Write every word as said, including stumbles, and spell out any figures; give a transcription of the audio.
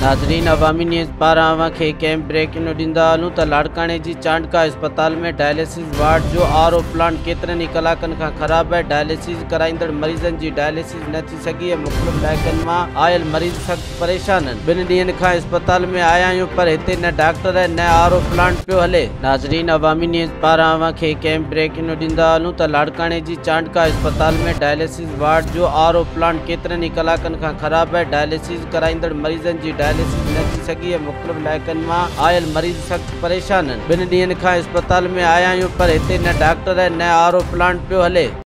नाज़रीन, अवामी न्यूज़ पारां अव्हांखे कंहिं ब्रेकिंग न्यूज़ ॾींदा हलूं त लाड़काणे जी चांडका अस्पताल में डायलिसिस वार्ड जो आर ओ प्लांट केतिरनि ई कलाकनि खां ख़राब आहे। डायलिसिस कराईंदड़ मरीज़नि जी डायलिसिस न थी सघी है। मुख़्तलिफ़ इलाइक़नि मां आयल मरीज़ सख़्त परेशान आहिनि। ॿिनि ॾींहंनि खां अस्पताल में आया आहियूं पर हिते न डॉक्टर न आर ओ प्लांट पियो हले। नाज़रीन, अवामी न्यूज़ पारां अव्हांखे कंहिं ब्रेकिंग न्यूज़ ॾींदा हलूं त लाड़काणे जी चांडका अस्पताल में डायलिसिस वार्ड जो आर ओ प्लांट केतिरनि ई कलाकनि खां ख़राब आहे। डायलिसिस कराईंदड़ मरीज़नि जी डायलिसिस न थी सघी है। मुख़्तलिफ़ इलाइक़नि मां आयल मरीज़ सख़्त परेशान आहिनि। ॿिनि ॾींहंनि खां अस्पताल में आया आहियूं पर हिते न डॉक्टर न आर ओ प्लांट पियो हले।